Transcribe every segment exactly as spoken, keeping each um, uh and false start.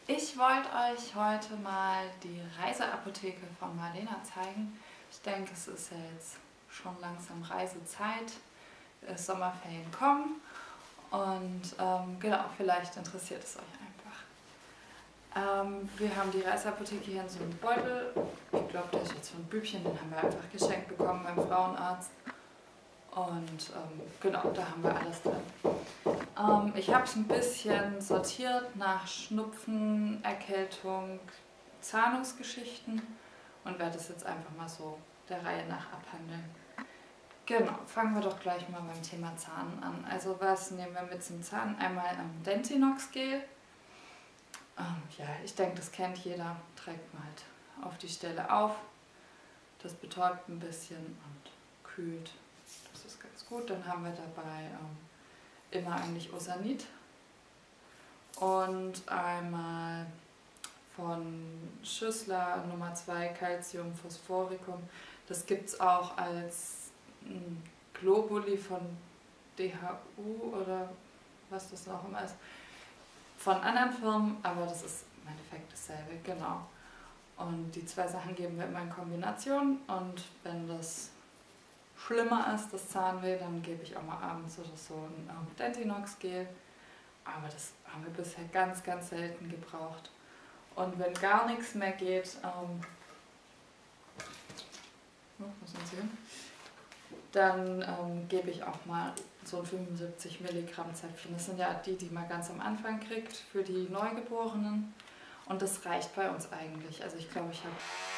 Ich wollte euch heute mal die Reiseapotheke von Marlena zeigen. Ich denke, es ist ja jetzt schon langsam Reisezeit, Sommerferien kommen und ähm, genau, vielleicht interessiert es euch einfach. Ähm, wir haben die Reiseapotheke hier in so einem Beutel. Ich glaube, der ist jetzt von Bübchen, den haben wir einfach geschenkt bekommen beim Frauenarzt. Und ähm, genau, da haben wir alles drin. Ähm, ich habe es ein bisschen sortiert nach Schnupfen, Erkältung, Zahnungsgeschichten und werde es jetzt einfach mal so der Reihe nach abhandeln. Genau, fangen wir doch gleich mal beim Thema Zahn an. Also was nehmen wir mit zum Zahn? Einmal ähm, Dentinox-Gel. Ähm, ja, ich denke, das kennt jeder. Trägt man halt auf die Stelle auf. Das betäubt ein bisschen und kühlt. Das ist ganz gut. Dann haben wir dabei ähm, immer eigentlich Osanit und einmal von Schüssler Nummer zwei Calcium Phosphoricum. Das gibt es auch als m, Globuli von D H U oder was das auch immer ist. Von anderen Firmen, aber das ist im Endeffekt dasselbe, genau. Und die zwei Sachen geben wir immer in Kombination und wenn das schlimmer ist, das Zahnweh, dann gebe ich auch mal abends oder so ein ähm, Dentinox-Gel. Aber das haben wir bisher ganz, ganz selten gebraucht. Und wenn gar nichts mehr geht, ähm, oh, muss man sehen, dann ähm, gebe ich auch mal so ein fünfundsiebzig Milligramm Zäpfchen. Das sind ja die, die man ganz am Anfang kriegt für die Neugeborenen. Und das reicht bei uns eigentlich. Also ich glaube, ich habe...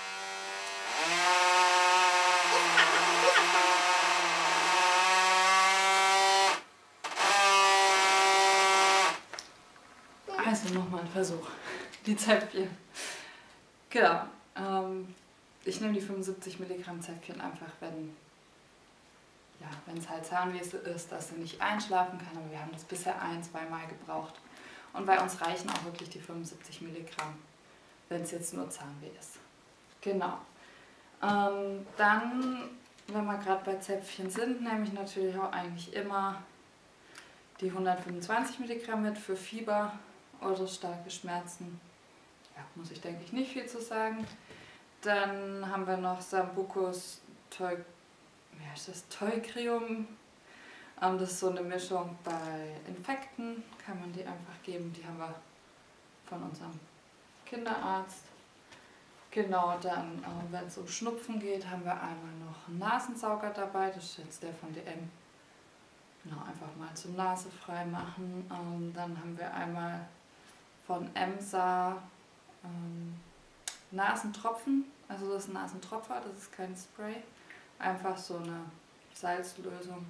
Also nochmal ein Versuch. Die Zäpfchen. Genau. Ähm, ich nehme die fünfundsiebzig Milligramm Zäpfchen einfach, wenn ja, wenn es halt Zahnweh ist, dass sie nicht einschlafen kann. Aber wir haben das bisher ein-, zweimal gebraucht. Und bei uns reichen auch wirklich die fünfundsiebzig Milligramm, wenn es jetzt nur Zahnweh ist. Genau. Ähm, dann, wenn wir gerade bei Zäpfchen sind, nehme ich natürlich auch eigentlich immer die hundertfünfundzwanzig Milligramm mit für Fieber oder starke Schmerzen. Ja, muss ich denke ich nicht viel zu sagen. Dann haben wir noch Sambucus Teu, wie heißt das? Teucrium. Ähm, das ist so eine Mischung bei Infekten, kann man die einfach geben. Die haben wir von unserem Kinderarzt. Genau, dann, äh, wenn es um Schnupfen geht, haben wir einmal noch einen Nasensauger dabei. Das ist jetzt der von D M. Genau, einfach mal zum Nase frei machen. Ähm, dann haben wir einmal von Emsa ähm, Nasentropfen. Also das ist ein Nasentropfer, das ist kein Spray. Einfach so eine Salzlösung.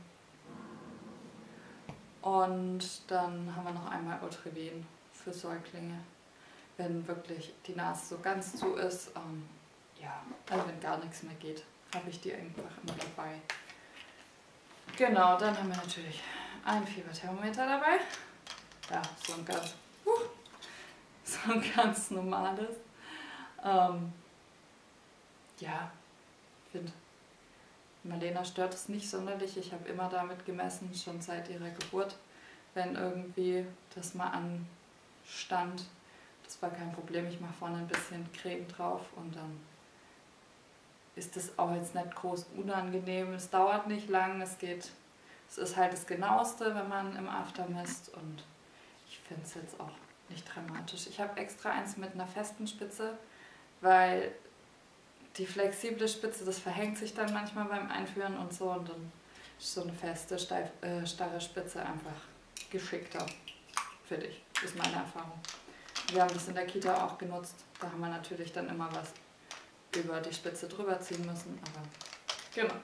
Und dann haben wir noch einmal Otrivin für Säuglinge. Wenn wirklich die Nase so ganz zu ist, ähm, ja, also wenn gar nichts mehr geht, habe ich die einfach immer dabei. Genau, dann haben wir natürlich ein Fieberthermometer dabei. Ja, so ein ganz, uh, so ein ganz normales. Ähm, ja, ich finde, Marlena stört es nicht sonderlich. Ich habe immer damit gemessen, schon seit ihrer Geburt, wenn irgendwie das mal anstand. Das war kein Problem. Ich mache vorne ein bisschen Creme drauf und dann ist das auch jetzt nicht groß unangenehm. Es dauert nicht lang, es geht, es ist halt das Genaueste, wenn man im After misst und ich finde es jetzt auch nicht dramatisch. Ich habe extra eins mit einer festen Spitze, weil die flexible Spitze, das verhängt sich dann manchmal beim Einführen und so und dann ist so eine feste, steif, äh, starre Spitze einfach geschickter für dich, ist meine Erfahrung. Wir haben das in der Kita auch genutzt, da haben wir natürlich dann immer was über die Spitze drüber ziehen müssen, aber genau.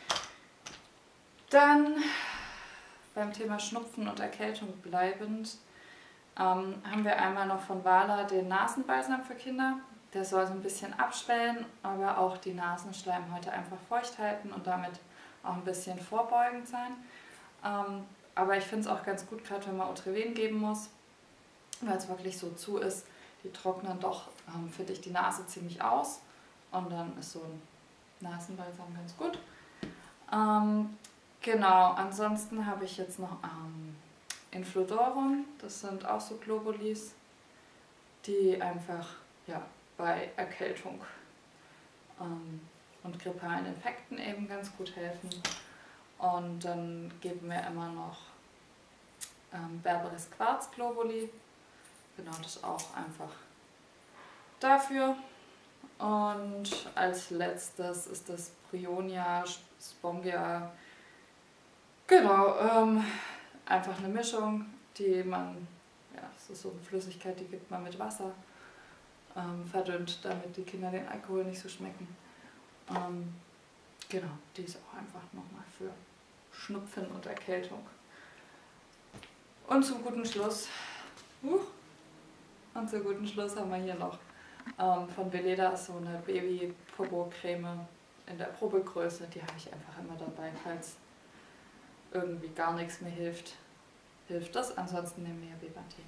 Dann beim Thema Schnupfen und Erkältung bleibend ähm, haben wir einmal noch von Wala den Nasenbalsam für Kinder. Der soll so ein bisschen abschwellen, aber auch die Nasenschleimhäute einfach feucht halten und damit auch ein bisschen vorbeugend sein. Ähm, aber ich finde es auch ganz gut, gerade wenn man Otrivin geben muss, weil es wirklich so zu ist, die trocknen doch, ähm, finde ich, die Nase ziemlich aus. Und dann ist so ein Nasenbalsam ganz gut. Ähm, genau, ansonsten habe ich jetzt noch ähm, Infludorum, das sind auch so Globulis. die einfach ja, bei Erkältung ähm, und grippalen Infekten eben ganz gut helfen. Und dann geben wir immer noch ähm, Berberis Quarz Globuli. Genau, das auch einfach dafür. Und als letztes ist das Bryonia Spongia. Genau, ähm, einfach eine Mischung, die man, ja, das ist so eine Flüssigkeit, die gibt man mit Wasser ähm, verdünnt, damit die Kinder den Alkohol nicht so schmecken. Ähm, genau, die ist auch einfach nochmal für Schnupfen und Erkältung. Und zum guten Schluss, uh, und zum guten Schluss haben wir hier noch ähm, von Veleda so eine Baby-Popo-Creme in der Probegröße. Die habe ich einfach immer dabei, falls irgendwie gar nichts mehr hilft. Hilft das, ansonsten nehmen wir ja Bepanthen.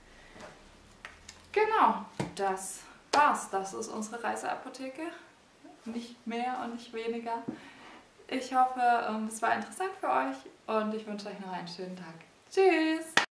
Genau, das war's. Das ist unsere Reiseapotheke. Nicht mehr und nicht weniger. Ich hoffe, es war interessant für euch und ich wünsche euch noch einen schönen Tag. Tschüss!